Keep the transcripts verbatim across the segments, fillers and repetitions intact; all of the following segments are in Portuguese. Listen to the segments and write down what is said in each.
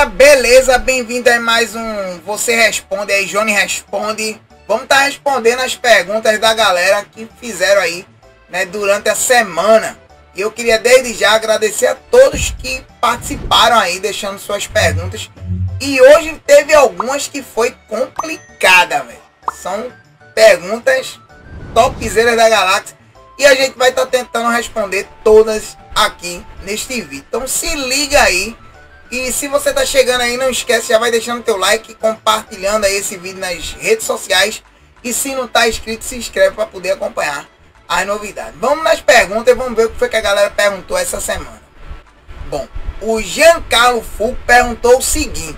galera, beleza? Bem-vindo a mais um Você Responde aí, Johnny Responde. Vamos estar tá respondendo as perguntas da galera que fizeram aí, né, durante a semana. E eu queria desde já agradecer a todos que participaram aí, deixando suas perguntas. E hoje teve algumas que foi complicada, velho. São perguntas topzeiras da galáxia. E a gente vai estar tá tentando responder todas aqui neste vídeo. Então se liga aí. E se você tá chegando aí, não esquece, já vai deixando teu like, compartilhando aí esse vídeo nas redes sociais. E se não tá inscrito, se inscreve para poder acompanhar as novidades. Vamos nas perguntas e vamos ver o que foi que a galera perguntou essa semana. Bom, o Giancarlo Fu perguntou o seguinte: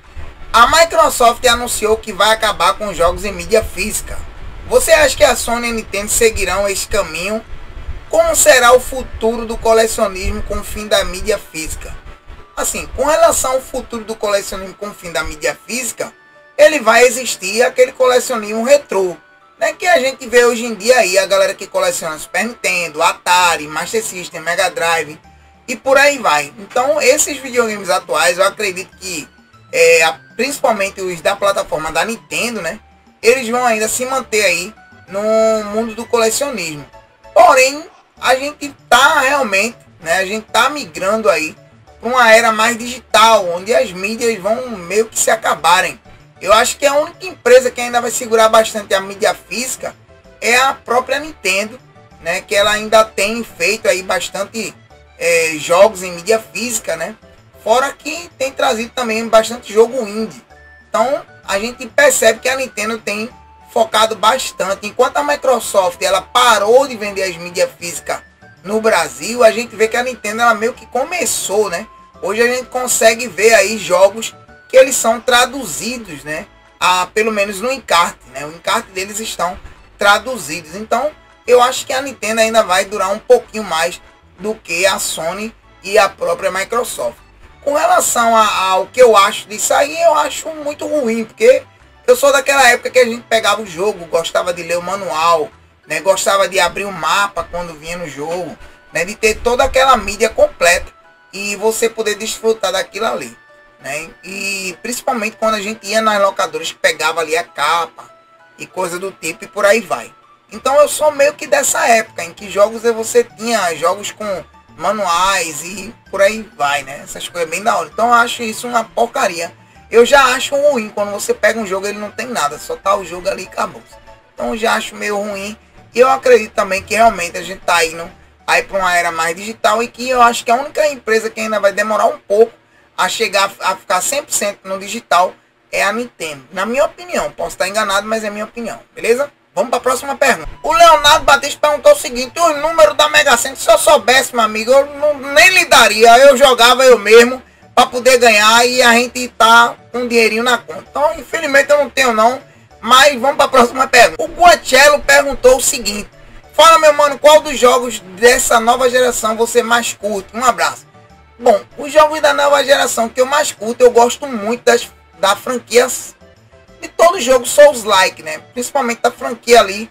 a Microsoft anunciou que vai acabar com os jogos em mídia física. Você acha que a Sony e a Nintendo seguirão esse caminho? Como será o futuro do colecionismo com o fim da mídia física? Assim, com relação ao futuro do colecionismo com o fim da mídia física, ele vai existir aquele colecionismo retrô, né, que a gente vê hoje em dia aí, a galera que coleciona Super Nintendo, Atari, Master System, Mega Drive e por aí vai. Então, esses videogames atuais, eu acredito que, é, principalmente os da plataforma da Nintendo, né, eles vão ainda se manter aí no mundo do colecionismo. Porém, a gente tá realmente, né, a gente tá migrando aí para uma era mais digital, onde as mídias vão meio que se acabarem. Eu acho que a única empresa que ainda vai segurar bastante a mídia física é a própria Nintendo, né, que ela ainda tem feito aí bastante é, jogos em mídia física, né, fora que tem trazido também bastante jogo indie. Então a gente percebe que a Nintendo tem focado bastante. Enquanto a Microsoft ela parou de vender as mídias físicas no Brasil, a gente vê que a Nintendo ela meio que começou, né? Hoje a gente consegue ver aí jogos que eles são traduzidos, né? A, pelo menos no encarte, né? O encarte deles estão traduzidos. Então eu acho que a Nintendo ainda vai durar um pouquinho mais do que a Sony e a própria Microsoft. Com relação a, ao que eu acho disso aí, eu acho muito ruim, porque eu sou daquela época que a gente pegava o jogo, gostava de ler o manual, né, gostava de abrir o mapa quando vinha no jogo, né, de ter toda aquela mídia completa e você poder desfrutar daquilo ali, né, e principalmente quando a gente ia nas locadoras que pegava ali a capa e coisa do tipo e por aí vai. Então eu sou meio que dessa época em que jogos você tinha jogos com manuais e por aí vai, né, essas coisas bem da hora. Então eu acho isso uma porcaria. Eu já acho ruim quando você pega um jogo e ele não tem nada, só tá o jogo ali e acabou. Então eu já acho meio ruim. E eu acredito também que realmente a gente tá indo aí para uma era mais digital e que eu acho que a única empresa que ainda vai demorar um pouco a chegar a ficar cem por cento no digital é a Nintendo. Na minha opinião, posso estar enganado, mas é minha opinião, beleza? Vamos para a próxima pergunta. O Leonardo Batista perguntou o seguinte: os números da Mega Sena, se eu soubesse, meu amigo, eu não, nem lhe daria, eu jogava eu mesmo para poder ganhar e a gente tá com um dinheirinho na conta. Então, infelizmente eu não tenho não. Mas vamos para a próxima pergunta. O Guachello perguntou o seguinte: fala, meu mano, qual dos jogos dessa nova geração você mais curte? Um abraço. Bom, os jogos da nova geração que eu mais curto, eu gosto muito das, da franquia, de todo jogo Souls-like, né? Principalmente da franquia ali,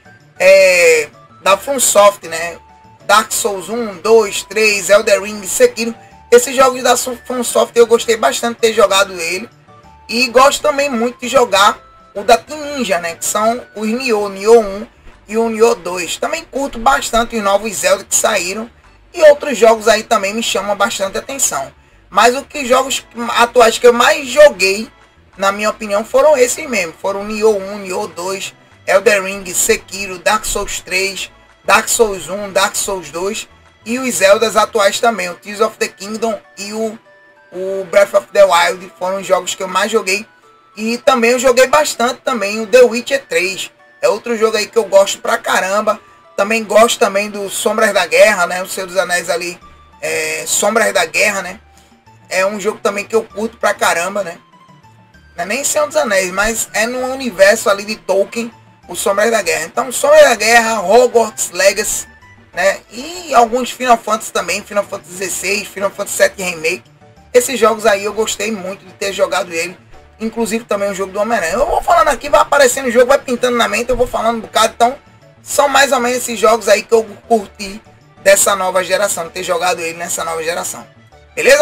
é, da FromSoft, né? Dark Souls um, dois, três, Elden Ring, Sekiro. Esses jogos da FromSoft eu gostei bastante de ter jogado ele. E gosto também muito de jogar o da Team Ninja, né, que são os Nioh, Nioh um e o Nioh dois. Também curto bastante os novos Zelda que saíram. E outros jogos aí também me chamam bastante atenção. Mas o que jogos atuais que eu mais joguei, na minha opinião, foram esses mesmo. Foram Nioh um, Nioh dois, Elden Ring, Sekiro, Dark Souls três, Dark Souls um, Dark Souls dois. E os Zeldas atuais também, o Tears of the Kingdom e o, o Breath of the Wild. Foram os jogos que eu mais joguei. E também eu joguei bastante também o The Witcher três. É outro jogo aí que eu gosto pra caramba. Também gosto também do Sombras da Guerra, né? O Senhor dos Anéis ali, é, Sombras da Guerra, né? É um jogo também que eu curto pra caramba, né? Não é nem Senhor dos Anéis, mas é no universo ali de Tolkien, o Sombras da Guerra. Então, Sombras da Guerra, Hogwarts Legacy, né? E alguns Final Fantasy também, Final Fantasy dezesseis, Final Fantasy sete Remake. Esses jogos aí eu gostei muito de ter jogado ele. Inclusive também o jogo do Homem-Aranha. Eu vou falando aqui, vai aparecendo o jogo, vai pintando na mente, eu vou falando um bocado. Então, são mais ou menos esses jogos aí que eu curti dessa nova geração, ter jogado ele nessa nova geração. Beleza?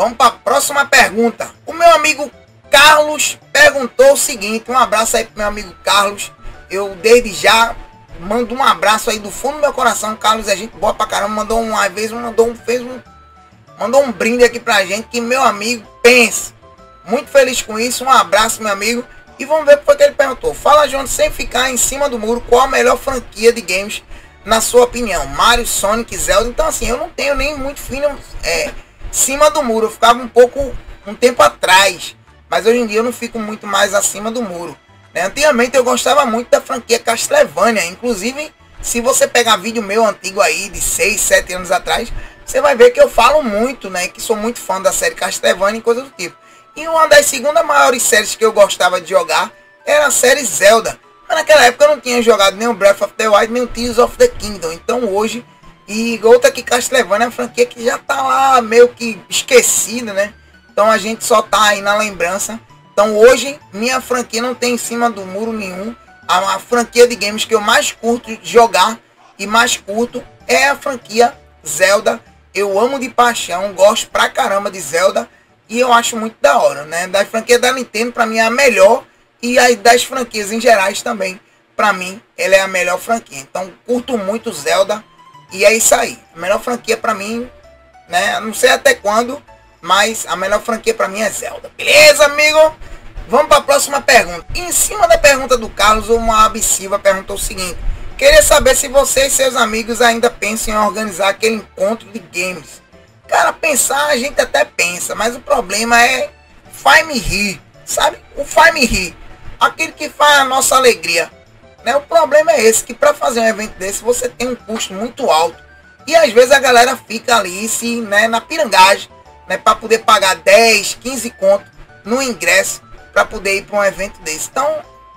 Vamos para a próxima pergunta. O meu amigo Carlos perguntou o seguinte, um abraço aí pro meu amigo Carlos. Eu desde já mando um abraço aí do fundo do meu coração. Carlos é gente boa pra caramba, mandou uma vez, mandou um, fez um, mandou um brinde aqui pra gente, que meu amigo pensa. Muito feliz com isso, um abraço, meu amigo. E vamos ver o que foi que ele perguntou. Fala, João, sem ficar em cima do muro, qual a melhor franquia de games na sua opinião? Mario, Sonic, Zelda? Então assim, eu não tenho nem muito fino é, cima do muro. Eu ficava um pouco, um tempo atrás. Mas hoje em dia eu não fico muito mais acima do muro. Né? Antigamente eu gostava muito da franquia Castlevania. Inclusive, se você pegar vídeo meu antigo aí, de seis, sete anos atrás, você vai ver que eu falo muito, né? Que sou muito fã da série Castlevania e coisa do tipo. E uma das segundas maiores séries que eu gostava de jogar era a série Zelda. Mas naquela época eu não tinha jogado nem o Breath of the Wild, nem o Tears of the Kingdom. Então hoje, e outra que Castlevania é uma franquia que já tá lá meio que esquecida, né? Então a gente só tá aí na lembrança. Então hoje, minha franquia não tem em cima do muro nenhum. A, a franquia de games que eu mais curto jogar e mais curto é a franquia Zelda. Eu amo de paixão, gosto pra caramba de Zelda. E eu acho muito da hora, né? Da franquia da Nintendo, pra mim é a melhor. E aí das franquias em gerais também, pra mim, ela é a melhor franquia. Então, curto muito Zelda. E é isso aí. A melhor franquia pra mim, né? Não sei até quando, mas a melhor franquia pra mim é Zelda. Beleza, amigo? Vamos pra próxima pergunta. Em cima da pergunta do Carlos, uma Absiva perguntou o seguinte. Queria saber se você e seus amigos ainda pensam em organizar aquele encontro de games. Cara, pensar a gente até pensa, mas o problema é faz me rir, sabe? O faz me rir, aquele que faz a nossa alegria, né? O problema é esse, que para fazer um evento desse você tem um custo muito alto e às vezes a galera fica ali se, né, na pirangagem, né, para poder pagar dez, quinze conto no ingresso para poder ir para um evento desse. Então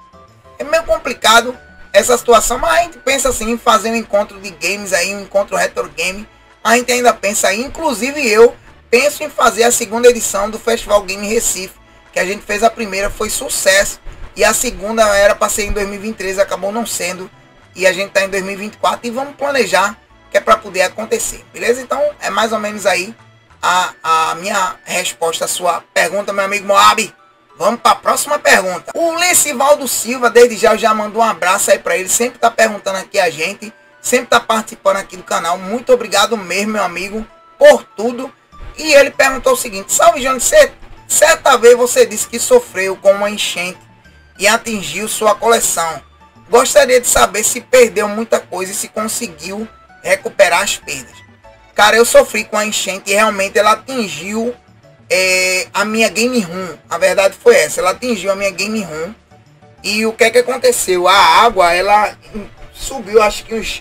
é meio complicado essa situação, mas a gente pensa assim em fazer um encontro de games aí, um encontro retro game. A gente ainda pensa aí, inclusive eu penso em fazer a segunda edição do Festival Game Recife, que a gente fez a primeira, foi sucesso, e a segunda era para ser em dois mil e vinte e três, acabou não sendo, e a gente está em dois mil e vinte e quatro e vamos planejar, que é para poder acontecer, beleza? Então é mais ou menos aí a, a minha resposta à sua pergunta, meu amigo Moab. Vamos para a próxima pergunta. O Lecivaldo Silva, desde já, já mandou um abraço aí para ele, sempre está perguntando aqui a gente, sempre está participando aqui do canal. Muito obrigado mesmo, meu amigo, por tudo. E ele perguntou o seguinte: salve, João, certa vez você disse que sofreu com uma enchente e atingiu sua coleção. Gostaria de saber se perdeu muita coisa e se conseguiu recuperar as perdas. Cara, eu sofri com a enchente e realmente ela atingiu é, a minha game room. A verdade foi essa, ela atingiu a minha game room. E o que é que aconteceu? A água, ela subiu acho que uns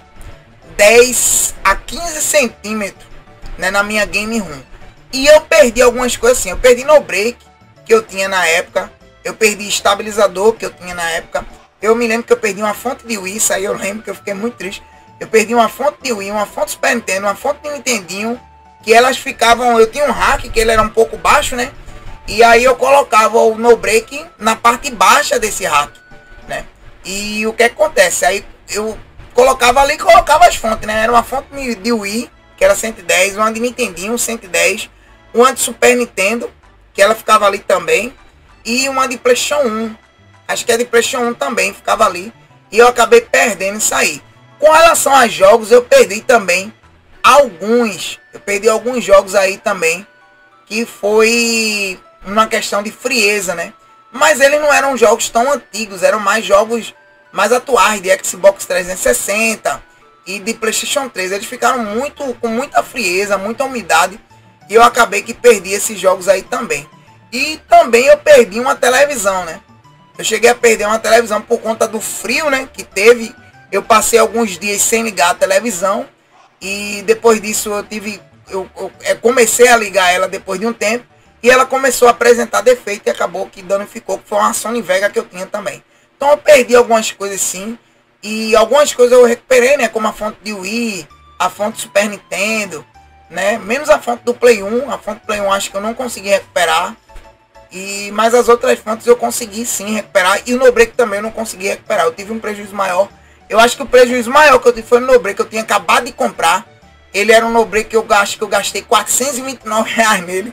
dez a quinze centímetros, né, na minha game room. E eu perdi algumas coisas assim. Eu perdi no break que eu tinha na época. Eu perdi estabilizador que eu tinha na época. Eu me lembro que eu perdi uma fonte de Wii. Isso aí eu lembro que eu fiquei muito triste. Eu perdi uma fonte de Wii, uma fonte Super Nintendo, uma fonte de Nintendinho. Que elas ficavam... Eu tinha um rack que ele era um pouco baixo, né? E aí eu colocava o no break na parte baixa desse rack, né? E o que acontece? Aí eu colocava ali e colocava as fontes, né? Era uma fonte de Wii, que era cento e dez, uma de Nintendinho, cento e dez, uma de Super Nintendo, que ela ficava ali também, e uma de PlayStation um, acho que é de PlayStation um também, ficava ali, e eu acabei perdendo isso aí. Com relação a jogos, eu perdi também alguns, eu perdi alguns jogos aí também, que foi uma questão de frieza, né? Mas eles não eram jogos tão antigos, eram mais jogos mais atuais, de Xbox trezentos e sessenta e de PlayStation três. Eles ficaram muito com muita frieza, muita umidade, e eu acabei que perdi esses jogos aí também. E também eu perdi uma televisão, né? Eu cheguei a perder uma televisão por conta do frio, né, que teve. Eu passei alguns dias sem ligar a televisão, e depois disso eu tive eu, eu, eu comecei a ligar ela depois de um tempo, e ela começou a apresentar defeito e acabou que danificou, que foi uma Sony Vega que eu tinha também. Então eu perdi algumas coisas sim, e algumas coisas eu recuperei, né, como a fonte de Wii, a fonte Super Nintendo, né, menos a fonte do Play um. A fonte do Play um acho que eu não consegui recuperar, e mas as outras fontes eu consegui sim recuperar, e o no break também eu não consegui recuperar. Eu tive um prejuízo maior. Eu acho que o prejuízo maior que eu tive foi no no break, que eu tinha acabado de comprar, Ele era um no-break que eu acho que eu gastei quatrocentos e vinte e nove reais nele.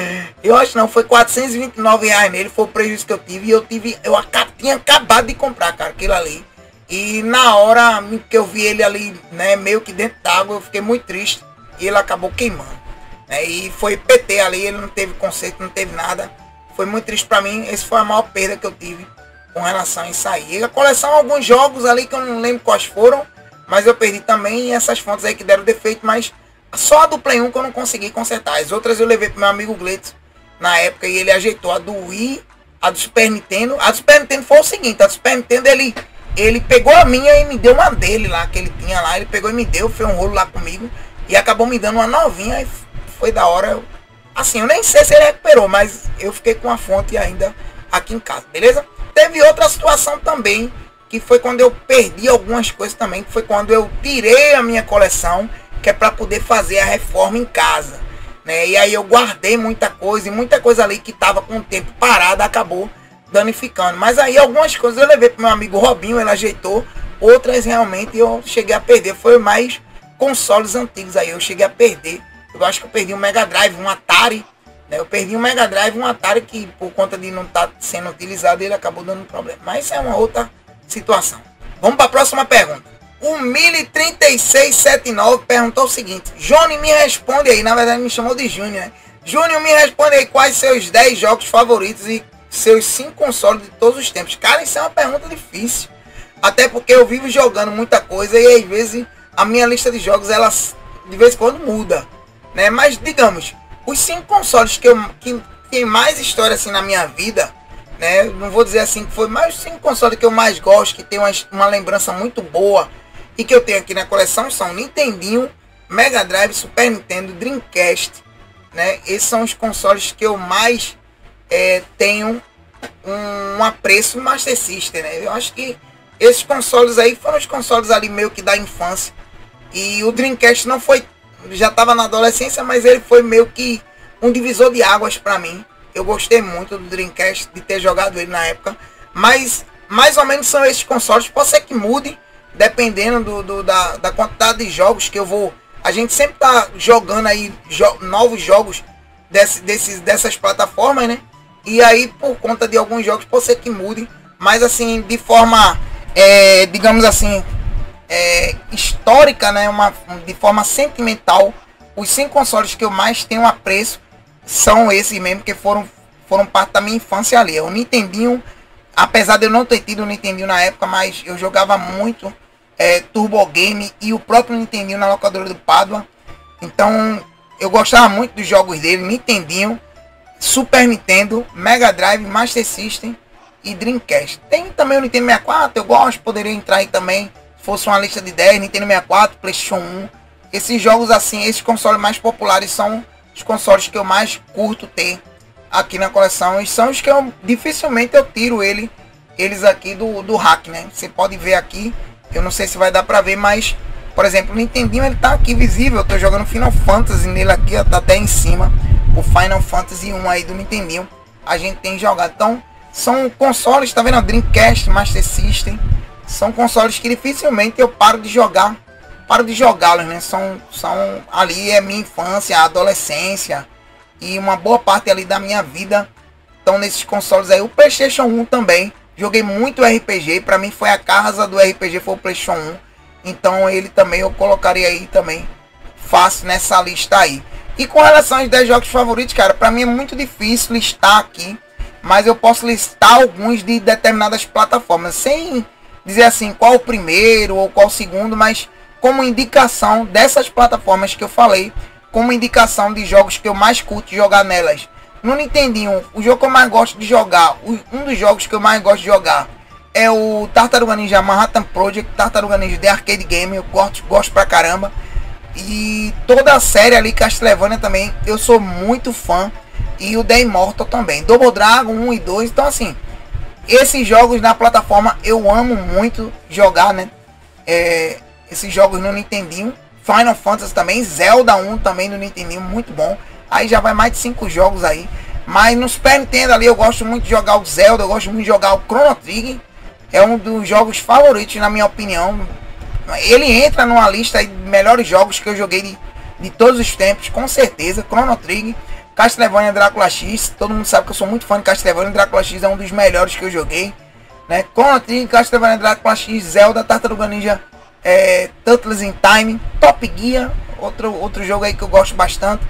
Eu acho não, foi quatrocentos e vinte e nove reais nele, foi o prejuízo que eu tive. E eu tive, eu acab, tinha acabado de comprar, cara, aquilo ali. E na hora que eu vi ele ali, né, meio que dentro d'água, eu fiquei muito triste. E ele acabou queimando. Né, e foi P T ali, ele não teve conserto, não teve nada. Foi muito triste pra mim, esse foi a maior perda que eu tive com relação a isso aí. E a coleção, alguns jogos ali que eu não lembro quais foram. Mas eu perdi também essas fontes aí que deram defeito, mas só a do Play um que eu não consegui consertar. As outras eu levei pro meu amigo Gleitson na época e ele ajeitou. A do Wii, a do Super Nintendo. A do Super Nintendo foi o seguinte, a do Super Nintendo ele, ele pegou a minha e me deu uma dele lá, que ele tinha lá. Ele pegou e me deu, fez um rolo lá comigo e acabou me dando uma novinha e foi da hora. Assim, eu nem sei se ele recuperou, mas eu fiquei com a fonte ainda aqui em casa, beleza? Teve outra situação também, que foi quando eu perdi algumas coisas também, que foi quando eu tirei a minha coleção, que é para poder fazer a reforma em casa, né? E aí eu guardei muita coisa, e muita coisa ali que estava com o tempo parada acabou danificando. Mas aí algumas coisas eu levei para meu amigo Robinho, ele ajeitou, outras realmente eu cheguei a perder, foi mais consoles antigos aí, eu cheguei a perder. Eu acho que eu perdi um Mega Drive, um Atari, né? Eu perdi um Mega Drive, um Atari que por conta de não estar tá sendo utilizado, ele acabou dando problema. Mas isso é uma outra situação. Vamos para a próxima pergunta. O Mili três seis sete nove perguntou o seguinte: Johnny, me responde aí. Na verdade me chamou de Júnior, né? Júnior, me responde aí quais seus dez jogos favoritos e seus cinco consoles de todos os tempos. Cara, isso é uma pergunta difícil, até porque eu vivo jogando muita coisa e às vezes a minha lista de jogos ela de vez em quando muda, né? Mas digamos, os cinco consoles que eu que tem mais história assim na minha vida, né? Não vou dizer assim que foi, mais os cinco consoles que eu mais gosto, que tem uma, uma lembrança muito boa e que eu tenho aqui na coleção são Nintendinho, Mega Drive, Super Nintendo, Dreamcast, né? Esses são os consoles que eu mais é, tenho um, um apreço, Master System, né? Eu acho que esses consoles aí foram os consoles ali meio que da infância. E o Dreamcast não foi, já estava na adolescência, mas ele foi meio que um divisor de águas para mim. Eu gostei muito do Dreamcast, de ter jogado ele na época. Mas mais ou menos são esses consoles. Pode ser que mude, dependendo do, do, da, da quantidade de jogos que eu vou... A gente sempre tá jogando aí jo novos jogos desse, desses, dessas plataformas, né? E aí, por conta de alguns jogos, pode ser que mude. Mas assim, de forma, é, digamos assim, é, histórica, né? Uma, de forma sentimental, os cinco consoles que eu mais tenho apreço são esses mesmo, que foram, foram parte da minha infância ali. O Nintendinho, apesar de eu não ter tido o Nintendinho na época, mas eu jogava muito é, Turbo Game e o próprio Nintendinho na locadora do Pádua. Então eu gostava muito dos jogos dele, Nintendinho, Super Nintendo, Mega Drive, Master System e Dreamcast. Tem também o Nintendo sessenta e quatro, eu gosto, poderia entrar aí também, se fosse uma lista de dez, Nintendo sessenta e quatro, PlayStation um. Esses jogos assim, esses consoles mais populares são os consoles que eu mais curto ter aqui na coleção, e são os que eu dificilmente eu tiro ele, eles aqui do, do rack, né? Você pode ver aqui, eu não sei se vai dar pra ver, mas por exemplo, o Nintendinho ele tá aqui visível, eu tô jogando Final Fantasy nele aqui, ó, tá até em cima, o Final Fantasy um aí do Nintendinho, a gente tem jogado. Então, são consoles, tá vendo? Dreamcast, Master System, são consoles que dificilmente eu paro de jogar, paro de jogá-los, né? São, são ali é minha infância, adolescência e uma boa parte ali da minha vida estão nesses consoles aí. O PlayStation um também, joguei muito R P G, para mim foi a casa do R P G, foi o PlayStation um. Então ele também eu colocaria aí também fácil nessa lista aí. E com relação aos dez jogos favoritos, cara, para mim é muito difícil listar aqui, mas eu posso listar alguns de determinadas plataformas, sem dizer assim qual o primeiro ou qual o segundo, mas como indicação dessas plataformas que eu falei, como indicação de jogos que eu mais curto jogar nelas. No Nintendinho, o jogo que eu mais gosto de jogar, um dos jogos que eu mais gosto de jogar é o Tartaruga Ninja Manhattan Project, Tartaruga Ninja The Arcade Game, eu gosto, gosto pra caramba. E toda a série ali, Castlevania também, eu sou muito fã. E o The Immortal também, Double Dragon um e dois, então assim, esses jogos na plataforma eu amo muito jogar, né? É, esses jogos no Nintendinho, Final Fantasy também, Zelda um também no Nintendinho, muito bom. Aí já vai mais de cinco jogos aí. Mas no Super Nintendo ali eu gosto muito de jogar o Zelda, eu gosto muito de jogar o Chrono Trigger. É um dos jogos favoritos na minha opinião. Ele entra numa lista de melhores jogos que eu joguei de, de todos os tempos, com certeza. Chrono Trigger, Castlevania, Drácula X. Todo mundo sabe que eu sou muito fã de Castlevania. Drácula X é um dos melhores que eu joguei, né? Chrono Trigger, Castlevania, Drácula X, Zelda, Tartaruga Ninja, é, Turtles in Time, Top Gear, outro, outro jogo aí que eu gosto bastante.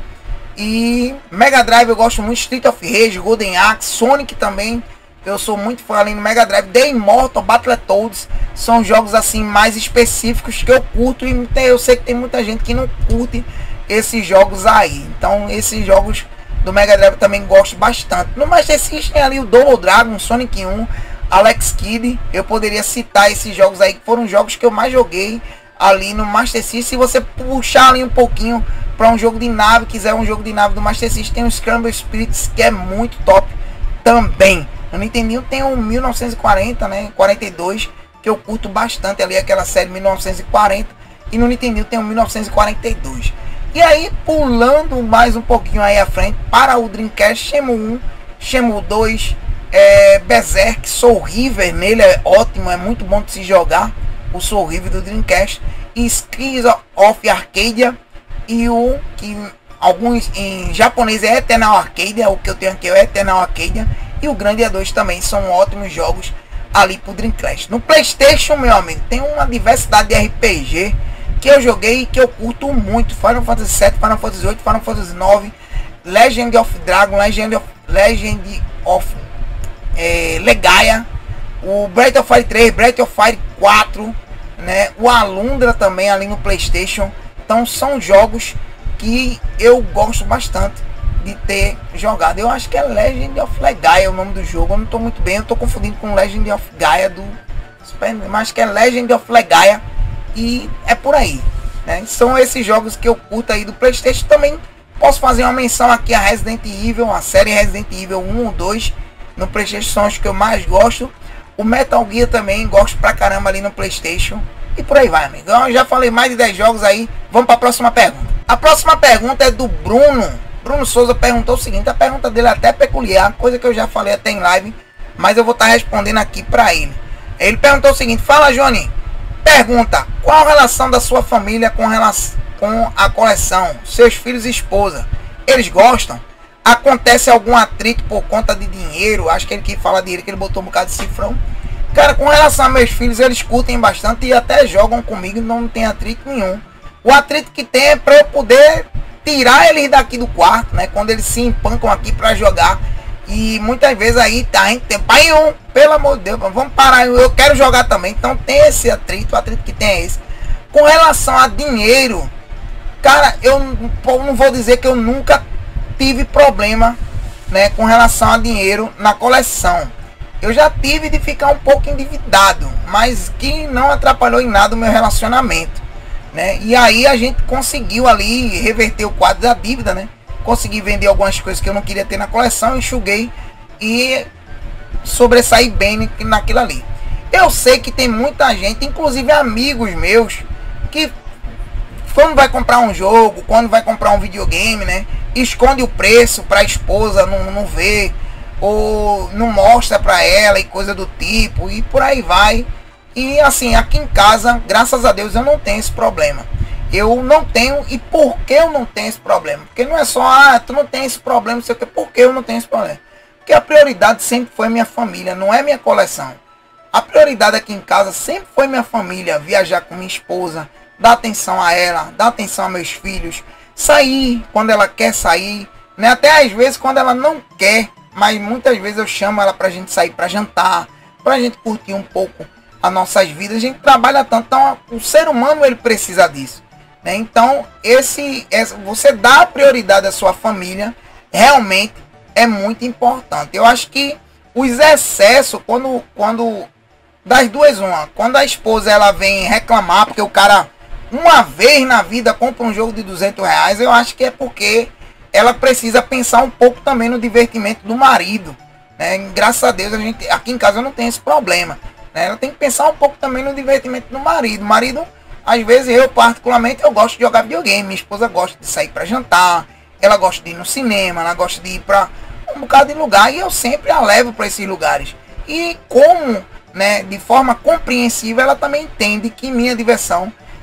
E Mega Drive eu gosto muito, Street of Rage, Golden Axe, Sonic também. Eu sou muito fã ali no Mega Drive, The Immortal, Battletoads. São jogos assim mais específicos que eu curto. E tem, eu sei que tem muita gente que não curte esses jogos aí. Então esses jogos do Mega Drive eu também gosto bastante. No Master System ali o Double Dragon, Sonic um, Alex Kidd. Eu poderia citar esses jogos aí que foram jogos que eu mais joguei ali no Master System. Se você puxar ali um pouquinho para um jogo de nave, quiser um jogo de nave do Master System, tem o Scramble Spirits, que é muito top também. No Nintendo tem um mil novecentos e quarenta, né, quarenta e dois, que eu curto bastante ali, aquela série mil novecentos e quarenta, e no Nintendo tem um mil novecentos e quarenta e dois. E aí, pulando mais um pouquinho aí à frente, para o Dreamcast, Shenmue um, Shenmue dois, é, Berserk, Soul River, nele é ótimo, é muito bom de se jogar, o Soul River do Dreamcast, e Skies of Arcadia, e o que alguns em japonês é Eternal Arcadia, o que eu tenho aqui é Eternal Arcadia, e o Grandia dois também são ótimos jogos ali pro Dreamcast. No PlayStation, meu amigo, tem uma diversidade de R P G que eu joguei e que eu curto muito. Final Fantasy sete, Final Fantasy oito, Final Fantasy nove, Legend of Dragon, Legend of, Legend of é, Legaia, o Breath of Fire três, Breath of Fire quatro, né? O Alundra também ali no PlayStation. Então são jogos que eu gosto bastante de ter jogado. Eu acho que é Legend of Legaia o nome do jogo. Eu não estou muito bem, eu estou confundindo com Legend of Gaia do Super, mas acho que é Legend of Legaia e é por aí, né? São esses jogos que eu curto aí do PlayStation. Também posso fazer uma menção aqui a Resident Evil, a série Resident Evil um ou dois no PlayStation, são os que eu mais gosto. O Metal Gear também gosto pra caramba ali no PlayStation. E por aí vai, amigo. Eu já falei mais de dez jogos aí. Vamos para a próxima pergunta. A próxima pergunta é do Bruno. Bruno Souza perguntou o seguinte, a pergunta dele é até peculiar, coisa que eu já falei até em live, mas eu vou estar respondendo aqui para ele. Ele perguntou o seguinte: fala, Johnny, pergunta, qual a relação da sua família com, relação, com a coleção? Seus filhos e esposa, eles gostam? Acontece algum atrito por conta de dinheiro? Acho que ele que fala dinheiro, que ele botou um bocado de cifrão. Cara, com relação a meus filhos, eles curtem bastante e até jogam comigo, não tem atrito nenhum. O atrito que tem é para eu poder tirar eles daqui do quarto, né? Quando eles se empancam aqui para jogar. E muitas vezes aí tá, a gente tem pai um, pelo amor de Deus, vamos parar, eu quero jogar também. Então tem esse atrito, o atrito que tem é esse. Com relação a dinheiro, cara, eu não vou dizer que eu nunca tive problema, né, com relação a dinheiro na coleção. Eu já tive de ficar um pouco endividado, mas que não atrapalhou em nada o meu relacionamento, né? E aí a gente conseguiu ali reverter o quadro da dívida, né? Consegui vender algumas coisas que eu não queria ter na coleção, enxuguei e sobressaí bem naquilo ali. Eu sei que tem muita gente, inclusive amigos meus, que quando vai comprar um jogo, quando vai comprar um videogame, né, esconde o preço para a esposa não, não ver, ou não mostra para ela e coisa do tipo, e por aí vai. E assim, aqui em casa, graças a Deus, eu não tenho esse problema. Eu não tenho. E por que eu não tenho esse problema? Porque não é só, ah, tu não tem esse problema, não sei o que. Por que eu não tenho esse problema? Porque a prioridade sempre foi minha família, não é minha coleção. A prioridade aqui em casa sempre foi minha família. Viajar com minha esposa, dar atenção a ela, dar atenção a meus filhos, sair quando ela quer sair, né? Até às vezes quando ela não quer, mas muitas vezes eu chamo ela pra gente sair pra jantar, pra gente curtir um pouco as nossas vidas. A gente trabalha tanto, então o ser humano ele precisa disso, né? Então esse, esse você dá prioridade à sua família realmente é muito importante. Eu acho que os excessos, quando quando das duas uma, quando a esposa ela vem reclamar porque o cara uma vez na vida compra um jogo de duzentos reais, eu acho que é porque ela precisa pensar um pouco também no divertimento do marido, né? Graças a Deus a gente aqui em casa não tem esse problema, né? Ela tem que pensar um pouco também no divertimento do marido. O marido, às vezes eu particularmente eu gosto de jogar videogame, minha esposa gosta de sair para jantar, ela gosta de ir no cinema, ela gosta de ir para um bocado de lugar e eu sempre a levo para esses lugares. E como, né, de forma compreensível, ela também entende que minha diversão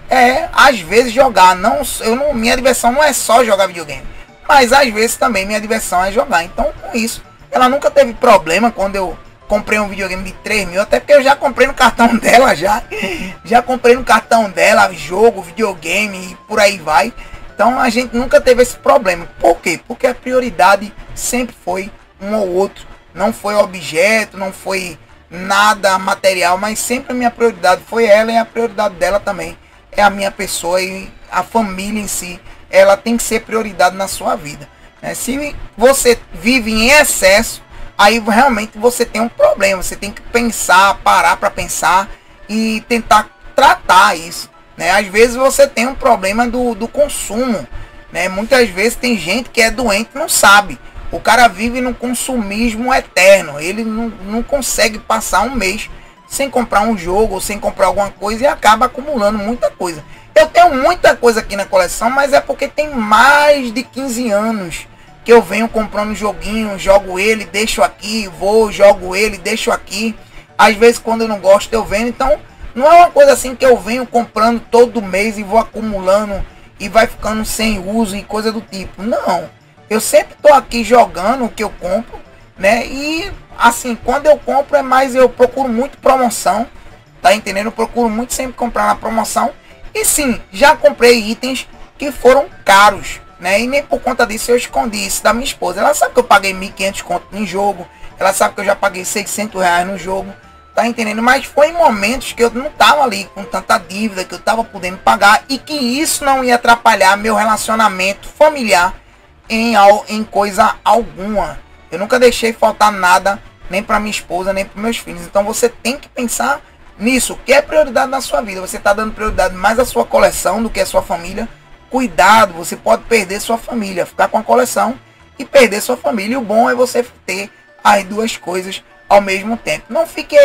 é às vezes jogar. Não, eu não, minha diversão não é só jogar videogame, mas às vezes também minha diversão é jogar. Então com isso, ela nunca teve problema quando eu comprei um videogame de três mil, até porque eu já comprei no cartão dela, já já comprei no cartão dela, jogo, videogame e por aí vai. Então a gente nunca teve esse problema. Por quê? Porque a prioridade sempre foi um ou outro. Não foi objeto, não foi nada material, mas sempre a minha prioridade foi ela, e a prioridade dela também é a minha pessoa, e a família em si, ela tem que ser prioridade na sua vida. Se você vive em excesso, aí realmente você tem um problema. Você tem que pensar, parar para pensar e tentar tratar isso, né? Às vezes você tem um problema do, do consumo, né? Muitas vezes tem gente que é doente e não sabe. O cara vive num consumismo eterno. Ele não, não consegue passar um mês sem comprar um jogo ou sem comprar alguma coisa, e acaba acumulando muita coisa. Eu tenho muita coisa aqui na coleção, mas é porque tem mais de quinze anos que eu venho comprando joguinho, jogo ele, deixo aqui, vou, jogo ele, deixo aqui. Às vezes quando eu não gosto eu vendo. Então não é uma coisa assim que eu venho comprando todo mês e vou acumulando e vai ficando sem uso e coisa do tipo. Não, eu sempre tô aqui jogando o que eu compro, né? E assim, quando eu compro é mais, eu procuro muito promoção, tá entendendo? Eu procuro muito sempre comprar na promoção. E sim, já comprei itens que foram caros, né? E nem por conta disso eu escondi isso da minha esposa. Ela sabe que eu paguei mil e quinhentos conto em jogo. Ela sabe que eu já paguei seiscentos reais no jogo. Tá entendendo? Mas foi em momentos que eu não tava ali com tanta dívida, que eu tava podendo pagar, e que isso não ia atrapalhar meu relacionamento familiar em, em coisa alguma. Eu nunca deixei faltar nada, nem para minha esposa, nem para meus filhos. Então você tem que pensar nisso. O que é prioridade na sua vida? Você está dando prioridade mais à sua coleção do que à sua família? Cuidado, você pode perder sua família, ficar com a coleção e perder sua família. E o bom é você ter as duas coisas ao mesmo tempo. Não fique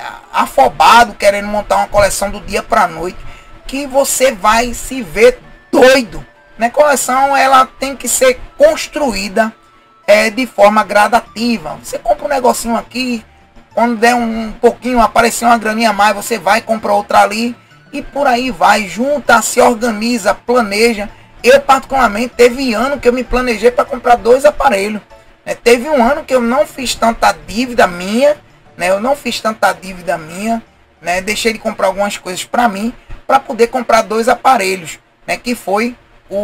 afobado querendo montar uma coleção do dia para a noite, que você vai se ver doido. Na coleção ela tem que ser construída é, de forma gradativa. Você compra um negocinho aqui, quando der um pouquinho, aparecer uma graninha a mais, você vai comprar outra ali, e por aí vai, junta, se organiza, planeja. Eu particularmente teve ano que eu me planejei para comprar dois aparelhos. Né? Teve um ano que eu não fiz tanta dívida minha, né? Eu não fiz tanta dívida minha, né? Deixei de comprar algumas coisas para mim, para poder comprar dois aparelhos, né? Que foi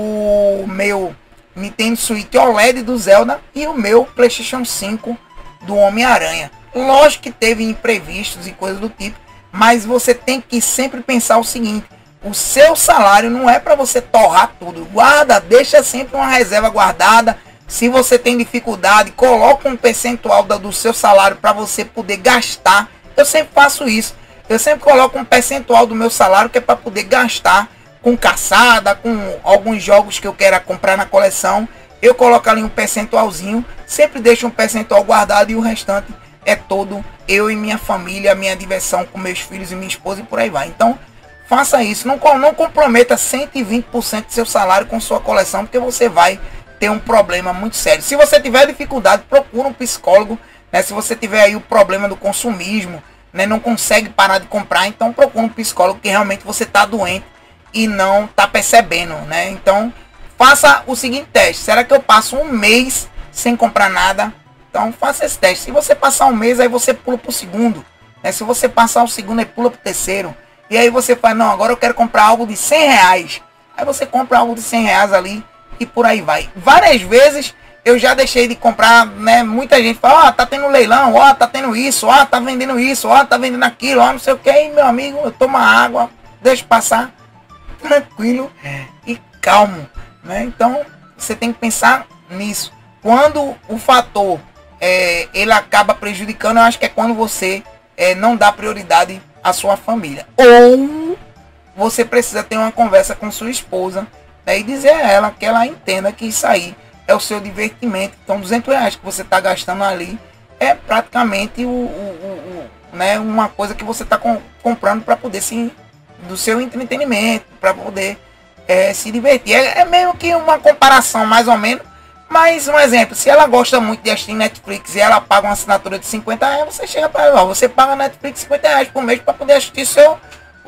o meu Nintendo Switch O L E D do Zelda e o meu PlayStation cinco do Homem-Aranha. Lógico que teve imprevistos e coisas do tipo, mas você tem que sempre pensar o seguinte: o seu salário não é para você torrar tudo. Guarda, deixa sempre uma reserva guardada. Se você tem dificuldade, coloca um percentual do seu salário para você poder gastar. Eu sempre faço isso. Eu sempre coloco um percentual do meu salário que é para poder gastar com caçada, com alguns jogos que eu quero comprar na coleção. Eu coloco ali um percentualzinho, sempre deixo um percentual guardado, e o restante é todo eu e minha família, minha diversão com meus filhos e minha esposa, e por aí vai. Então faça isso, não, não comprometa cento e vinte por cento do seu salário com sua coleção, porque você vai ter um problema muito sério. Se você tiver dificuldade, procura um psicólogo, né? Se você tiver aí o problema do consumismo, né? Não consegue parar de comprar, então procura um psicólogo, que realmente você está doente e não está percebendo, né? Então faça o seguinte teste: será que eu passo um mês sem comprar nada? Então faça esse teste. Se você passar um mês, aí você pula para o segundo, né? Se você passar o segundo, aí pula para o terceiro. E aí você fala: não, agora eu quero comprar algo de cem reais. Aí você compra algo de cem reais ali, e por aí vai. Várias vezes eu já deixei de comprar, né? Muita gente fala: ó, oh, tá tendo leilão, ó, oh, tá tendo isso, ó, oh, tá vendendo isso, ó, oh, tá vendendo aquilo, ó, oh, não sei o que. E meu amigo, eu tomo água, deixo passar, tranquilo e calmo, né? Então você tem que pensar nisso. Quando o fator é, ele acaba prejudicando, eu acho que é quando você é, não dá prioridade à sua família, ou você precisa ter uma conversa com sua esposa, né, e dizer a ela que ela entenda que isso aí é o seu divertimento. Então duzentos reais que você está gastando ali é praticamente o, o, o, o, né, uma coisa que você está com, comprando para poder se, do seu entretenimento, para poder é, se divertir. É, é meio que uma comparação mais ou menos. Mas um exemplo: se ela gosta muito de assistir Netflix e ela paga uma assinatura de cinquenta reais, você chega para ela, você paga Netflix cinquenta reais por mês para poder assistir seu,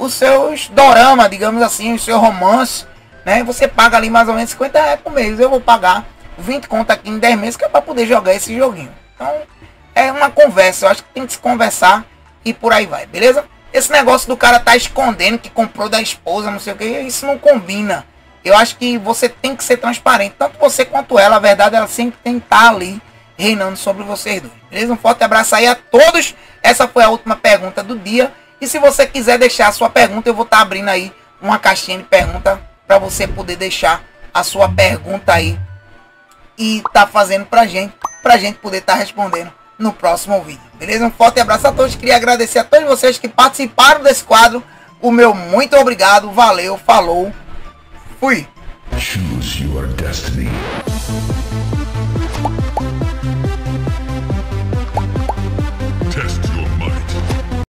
os seus dorama, digamos assim, os seus romances, né? Você paga ali mais ou menos cinquenta reais por mês. Eu vou pagar vinte conto aqui em dez meses, que é para poder jogar esse joguinho. Então, é uma conversa. Eu acho que tem que se conversar e por aí vai, beleza? Esse negócio do cara tá escondendo que comprou da esposa, não sei o que, isso não combina. Eu acho que você tem que ser transparente, tanto você quanto ela. A verdade, ela sempre tem que estar ali reinando sobre vocês dois, beleza? Um forte abraço aí a todos. Essa foi a última pergunta do dia. E se você quiser deixar a sua pergunta, eu vou estar abrindo aí uma caixinha de pergunta para você poder deixar a sua pergunta aí e tá fazendo pra gente, pra gente poder estar respondendo no próximo vídeo, beleza? Um forte abraço a todos. Queria agradecer a todos vocês que participaram desse quadro. O meu muito obrigado, valeu, falou, fui. Choose your destiny.